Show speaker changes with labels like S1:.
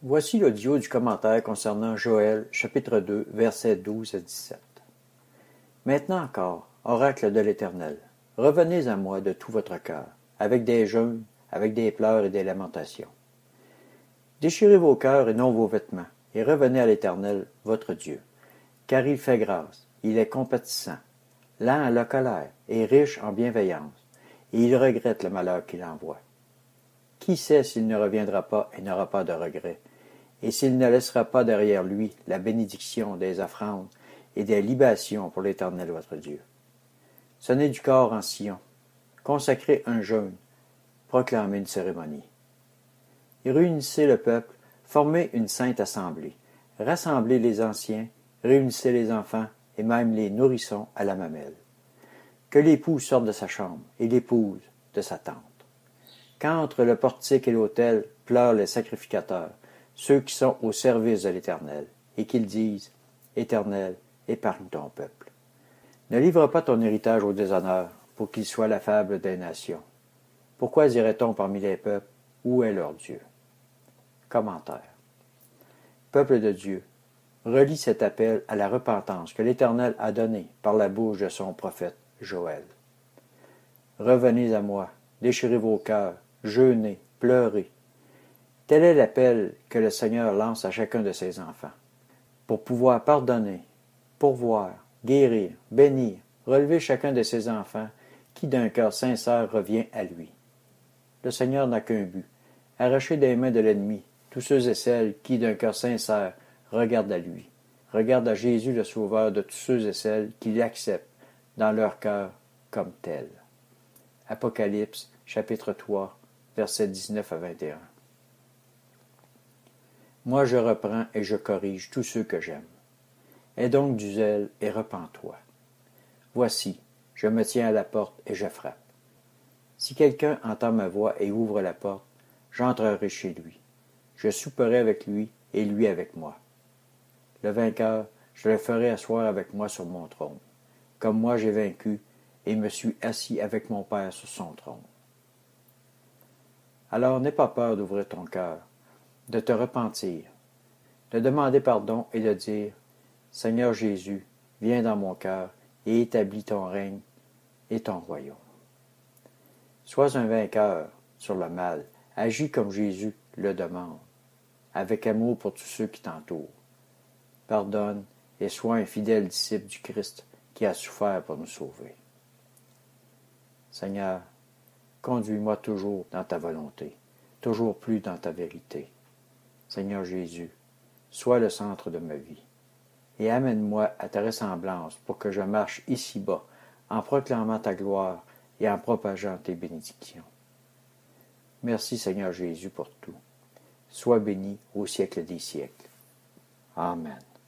S1: Voici l'audio du commentaire concernant Joël, chapitre 2, versets 12 à 17. Maintenant encore, oracle de l'Éternel, revenez à moi de tout votre cœur, avec des jeûnes, avec des pleurs et des lamentations. Déchirez vos cœurs et non vos vêtements, et revenez à l'Éternel, votre Dieu. Car il fait grâce, il est compatissant, lent à la colère et riche en bienveillance, et il regrette le malheur qu'il envoie. Qui sait s'il ne reviendra pas et n'aura pas de regret, et s'il ne laissera pas derrière lui la bénédiction des offrandes et des libations pour l'Éternel votre Dieu. Sonnez du corps en Sion, consacrez un jeûne, proclamez une cérémonie. Et réunissez le peuple, formez une sainte assemblée, rassemblez les anciens, réunissez les enfants et même les nourrissons à la mamelle. Que l'époux sorte de sa chambre et l'épouse de sa tente. Qu'entre le portique et l'autel pleurent les sacrificateurs, ceux qui sont au service de l'Éternel, et qu'ils disent « Éternel, épargne ton peuple. Ne livre pas ton héritage au déshonneur, pour qu'il soit la fable des nations. Pourquoi dirait-on parmi les peuples, où est leur Dieu? » Commentaire. Peuple de Dieu, relis cet appel à la repentance que l'Éternel a donné par la bouche de son prophète Joël. Revenez à moi, déchirez vos cœurs, jeûnez, pleurez. Tel est l'appel que le Seigneur lance à chacun de ses enfants. Pour pouvoir pardonner, pourvoir, guérir, bénir, relever chacun de ses enfants qui d'un cœur sincère revient à lui. Le Seigneur n'a qu'un but, arracher des mains de l'ennemi tous ceux et celles qui d'un cœur sincère regardent à lui, regardent à Jésus le Sauveur de tous ceux et celles qui l'acceptent dans leur cœur comme tel. Apocalypse, chapitre 3, versets 19 à 21. Moi je reprends et je corrige tous ceux que j'aime. Aie donc du zèle et repens-toi. Voici, je me tiens à la porte et je frappe. Si quelqu'un entend ma voix et ouvre la porte, j'entrerai chez lui. Je souperai avec lui et lui avec moi. Le vainqueur, je le ferai asseoir avec moi sur mon trône, comme moi j'ai vaincu et me suis assis avec mon Père sur son trône. Alors n'aie pas peur d'ouvrir ton cœur, de te repentir, de demander pardon et de dire « Seigneur Jésus, viens dans mon cœur et établis ton règne et ton royaume. » Sois un vainqueur sur le mal, agis comme Jésus le demande, avec amour pour tous ceux qui t'entourent. Pardonne et sois un fidèle disciple du Christ qui a souffert pour nous sauver. Seigneur, conduis-moi toujours dans ta volonté, toujours plus dans ta vérité. Seigneur Jésus, sois le centre de ma vie, et amène-moi à ta ressemblance pour que je marche ici-bas en proclamant ta gloire et en propageant tes bénédictions. Merci Seigneur Jésus pour tout. Sois béni au siècle des siècles. Amen.